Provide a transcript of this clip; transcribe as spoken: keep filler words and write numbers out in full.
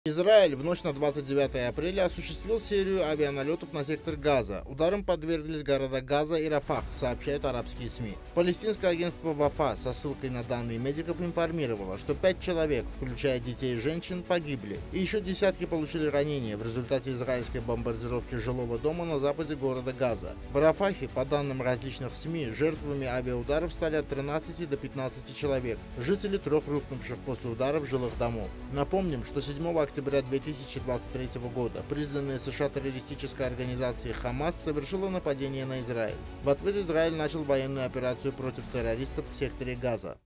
Израиль в ночь на двадцать девятое апреля осуществил серию авианалетов на сектор Газа. Ударом подверглись города Газа и Рафах, сообщают арабские СМИ. Палестинское агентство Вафа со ссылкой на данные медиков информировало, что пять человек, включая детей и женщин, погибли, и еще десятки получили ранения в результате израильской бомбардировки жилого дома на западе города Газа. В Рафахе, по данным различных СМИ, жертвами авиаударов стали от тринадцати до пятнадцати человек, жители трех рухнувших после ударов жилых домов. Напомним, что седьмого октября две тысячи двадцать третьего года признанная США террористической организацией Хамас совершила нападение на Израиль. В ответ Израиль начал военную операцию против террористов в секторе Газа.